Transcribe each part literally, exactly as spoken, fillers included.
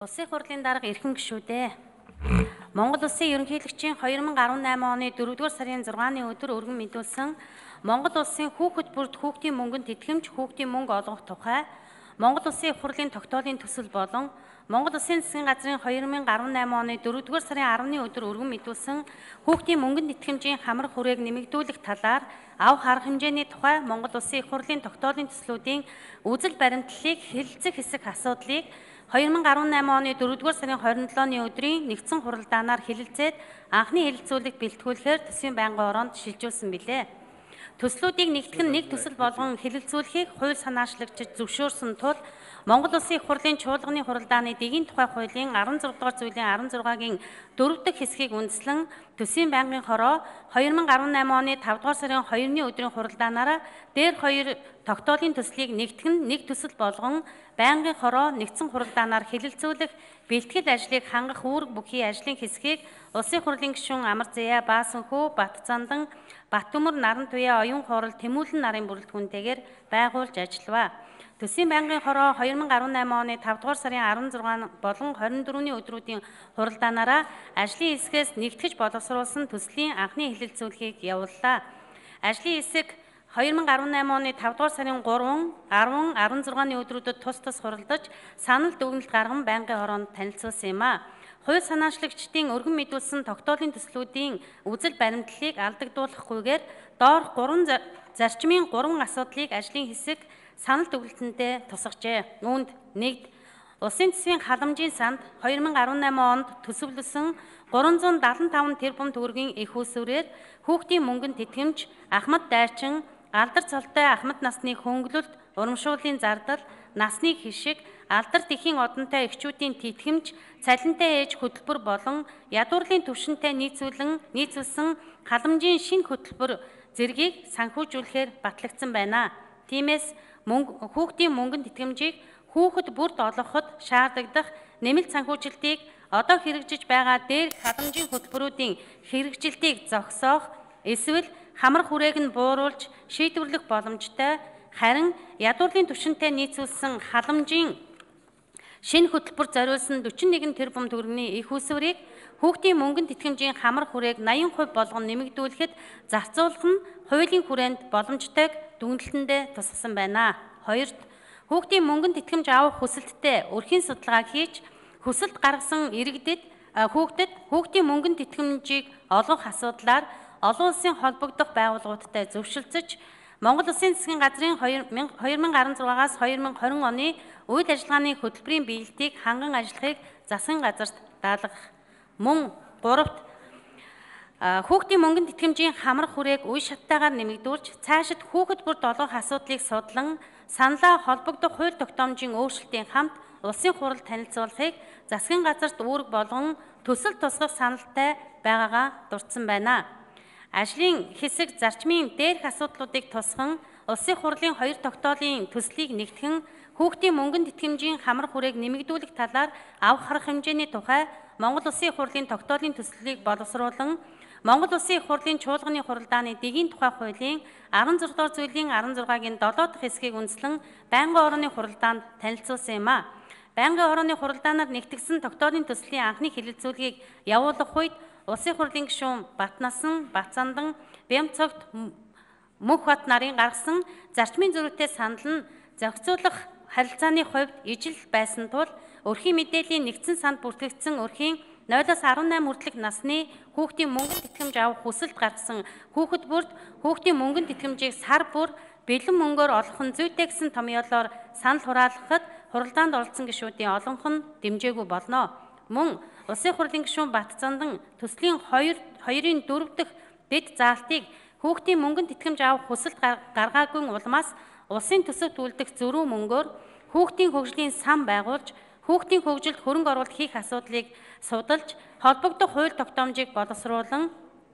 Улсын хурлын дарга эрхэм гишүүдээ. Монгол Улсын ерөнхийлөгчийн two thousand eighteen оны дөрөвдүгээр сарын зургааны өдөр өргөн мэдүүлсэн Монгол Улсын хүүхэд бүрд хүүхдийн мөнгөнд тэтгэмж хүүхдийн мөнгө олгох тухай Монгол Улсын их хурлын тогтоолын төсөл болон Монгол Улсын засгийн газрын two thousand eighteen оны дөрөвдүгээр сарын ten-ны өдөр өргөн мэдүүлсэн хүүхдийн мөнгөнд тэтгэмжийн хамар хүрээг нэмэгдүүлэх талаар авах арга хэмжээний тухай Монгол Улсын их хурлын тогтоолын төслүүдийн үзэл баримтлалыг хэлэлцэх хэсэг асуудлыг two thousand eighteen оны дөрөвдүгээр сарын twenty-seven-ны өдрийн нэгдсэн хуралдаанаар хэлэлцээд анхны хэлэлцүүлэгт бэлтгүүлэхээр төсвийн байнгын ороонд шилжүүлсэн билээ. Төслүүдийг нэгтгэн нэг төсөл болгон хэлэлцүүлэхийг хууль санаачлагчид зөвшөөрсөн тул Монгол Улсын их хурлын чуулганы хуралдааны дэгийн тухай хуулийн sixteen дугаар зүйлийн sixteen-гийн дөрөв дэх хэсгийг үндэслэн төсвийн байнгын хороо two thousand eighteen оны five дугаар сарын two-ны өдрийн хуралдаанаараа дээр хоёр тогтоолын төслийг нэгтгэн нэг төсөл болгон байнгын хороо нэгдсэн хуралдаанаар хэлэлцүүлэх бэлтгэл ажлыг хангах үүрэг бүхий ажлын хэсгийг Улсын хурлын гишүүн Амар Заяа, Баасанхүү, Батцандан, Баттөмөр, Наран Туяа, Оюун Хоорол, Тэмүүлэн нарын бүрэлдэхүүнтэйгээр байгуулж ажиллаваа. Төсвийн байнгын хороо two thousand eighteen оны five дугаар сарын sixteen болон twenty-four-ны өдрүүдийн хуралдаанаараа ажлын хэсгээс нэгтгэж боловсруулсан төслийн анхны хэлэлцүүлэхийг явууллаа. Ажлын хэсэг two thousand eighteen оны five дугаар сарын three, ten, sixteen-ны өдрүүдэд тус тус хуралдаж санал дүгнэлт гарган байнгын хороонд танилцуулсан юм а. Хууль санаачлагчдын өргөн мэдүүлсэн тогтоолын төслүүдийн үзэл баримтлалыг алдагдуулахгүйгээр доорх гурван зарчмын гурван асуудлыг ажлын хэсэг санал дүгнэлтэндээ тусгажээ. Үүнд нэгд Улсын төсвийн халамжийн санд two thousand eighteen онд төсөвлөсөн three hundred seventy-five тэрбум төгрөгийн их усүрээр хүүхдийн мөнгөнд тэтгэмж, Ахмад дайчин, алдар цолтой Ахмад насны хөнгөлөлт, урамшууллын зардал, насны хишиг, алдар тэхийн одонтой эхчүүдийн тэтгэмж, цалинтай ээж хөтөлбөр болон ядуурлын түвшинтэй нийцүүлэн нийцүүлсэн халамжийн шинэ хөтөлбөр зэргийг санхүүжүүлэхээр батлагдсан байна. Тиймээс хүүхдийн мөнгөнд тэтгэмжийг хүүхэд бүрд олгоход шаардагдах нэмэлт санхүүжилтийг одоо хэрэгжиж байгаа дээр халамжийн хөтөлбөрүүдийн хэрэгжилтийг зогсоох эсвэл хамар хүрээг нь бууруулж шийдвэрлэх боломжтой. Харин ядуурлын түвшинтэй нийцүүлсэн халамжийн шинэ хөтөлбөр зориулсан forty-one тэрбум төгрөгийн их усврыг хүүхдийн мөнгөнд тэтгэмжийн хамар хүрээг eighty percent болгон нэмэгдүүлэхэд зарцуулах нь хуулийн хүрээнд боломжтойг дүгнэлтэндээ тусгасан байна. Хоёрт хүүхдийн мөнгөнд тэтгэмж авах хүсэлттэй өрхийн судалгаа хийж хүсэлт гаргасан иргэдэд хүүхдэд хүүхдийн мөнгөнд тэтгэмжийг олгох асуудлаар олон улсын холбогдох байгууллагуудтай зөвшөлдсөж Монгол Улсын засгийн газрын twenty sixteen-аас twenty twenty оны үйл ажиллагааны хөтөлбөрийн биелэлтийг ханган ажиллахыг засгийн газарт даалгах. Мөн гуравт хүүхдийн мөнгөнд тэтгэмжийн хамар хүрээг үе шаттайгаар нэмэгдүүлж цаашид хүүхэд бүрд олгох асуудлыг судлан саналаа холбогдох хууль тогтоомжийн өөрчлөлтийн хамт улсын хурал танилцуулахыг засгийн газарт үүрэг болгон төсөл тусгах саналтай байгаагаа дурдсан байна. Ажлын хэсэг зарчмын дээрх асуудлуудыг тусган улсын хурлын хоёр тогтоолын төслийг нэгтгэн хүүхдийн мөнгөнд тэтгэмжийн хамар хүрээг нэмэгдүүлэх талаар авах арга хэмжээний тухай Монгол Улсын их хурлын тогтоолын төслийг боловсруулан Монгол Улсын их хурлын чуулганы хуралдааны дэгийн тухай хуулийн sixteen дугаар зүйлийн sixteen-гийн seven дахь хэсгийг үндэслэн байнгын орооны хуралдаанд танилцуулсан юм а. Байнгын орооны хуралдаанаар нэгтгэсэн тогтоолын төслийн анхны хэлэлцүүлгийг явуулах үед Улсын хурлын гишүүн Батнасан, Бацандан, Бямцогт, Мөнхбат нарын гаргасан зарчмын зөрүүтэй санал нь зохицуулах харилцааны хувьд ижил байсан тул өрхийн мэдээллийн нэгдсэн санд бүртгэгдсэн өрхийн zero-аас eighteen хүртэлх насны хүүхдийн мөнгөнд тэтгэмж авах хүсэлт гаргасан хүүхэд бүрд хүүхдийн мөнгөнд тэтгэмжийг сар бүр бэлэн мөнгөөр олгох нь зүйтэй гэсэн томьёолоор санал хураалгахад хуралдаанд оролцсон гишүүдийн олонх нь дэмжээгүй болно. Мөн Улсын хурлын гишүүн Батцандан төслийн two-ын four дахь дэд заалтыг хүүхдийн мөнгөнд тэтгэмж авах хүсэлт гаргаагүй улмаас улсын төсөвт үлдэх зөрүү мөнгөөр хүүхдийн хөгжлийн сан байгуулж хүүхдийн хөгжилд хөрөнгө оруулалт хийх асуудлыг судалж холбогдох хууль тогтоомжийг боловсруулан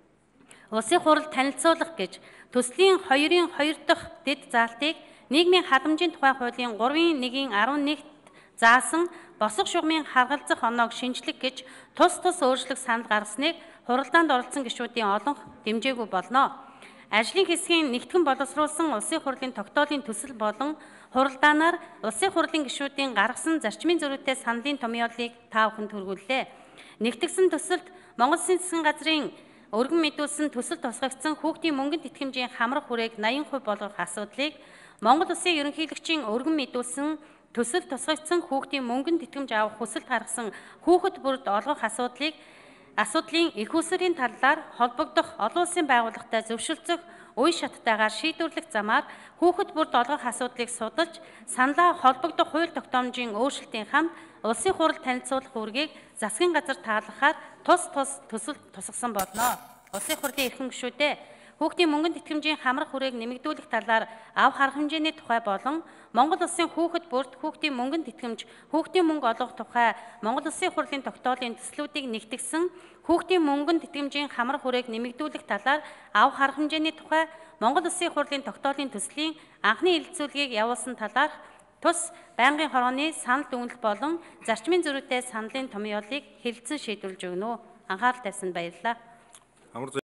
улсын хурал танилцуулах гэж төслийн two-ын two дахь дэд заалтыг нийгмийн халамжийн тухай хуулийн three-ийн one-ийн eleven заасан босго шугамын харгалзах оноог шинжлэх гэж тус тус өөрчлөх санал гаргасныг хуралдаанд оролцсон гишүүдийн олонх дэмжээгүй болно. ажлын хэсгийн нэгтгэн боловсруулсан улсын хурлын тогтоолын төсөл болон хуралдаанаар улсын хурлын гишүүдийн гаргасан зарчмын зөрүүтэй саналын томьёолыг та бүхэнд хүргүүллээ. Нэгтгэсэн төсөлд Монгол Улсын засгийн газрын өргөн мэдүүлсэн төсөл тусгагдсан хүүхдийн мөнгөнд итгэмжийн хамрах хүрээг наян хувь болгох асуудлыг Монгол Улсын ерөнхийлөгчийн өргөн мэдүүлсэн төсөл тусгагдсан хүүхдийн мөнгөнд итгэмж авах хүсэлт гаргасан хүүхэд бүрд олгох асуудлыг асуудлын их усрын талаар холбогдох олон улсын байгууллагатай зөвшөлдсөх үе шаттайгаар шийдвэрлэх замаар хүүхэд бүрд олгох асуудлыг судалж, саналаа холбогдох хууль тогтоомжийн өөрчлөлтийн хамт улсын хурал танилцуулах үүргийг засгийн газар таалгахаар тус тус төсөл тусгасан болно. Улсын хурлын эрхэм гишүүдээ хүүхдийн мөнгөнд итгэмжийн хамрах хүрээг нэмэгдүүлэх талаар ав харах хэмжээний тухай болон Монгол Улсын хүүхэд бүрд хүүхдийн мөнгөнд итгэмж, хүүхдийн мөнгө олгох тухай Монгол Улсын хурлын тогтоолын төслүүдийг нэгтгэсэн хүүхдийн мөнгөнд итгэмжийн хамрах хүрээг нэмэгдүүлэх талаар ав харах хэмжээний тухай Монгол Улсын хурлын тогтоолын төслийн анхны хэлэлцүүлгийг явуулсан талаарх тус байнгын хорооны санал дүгнэлт болон зарчмын зөрүүтэй саналын томьёолыг хэлэлцэн шийдвэрлэж өгнө. Анхаарал тавьсанд баярлалаа.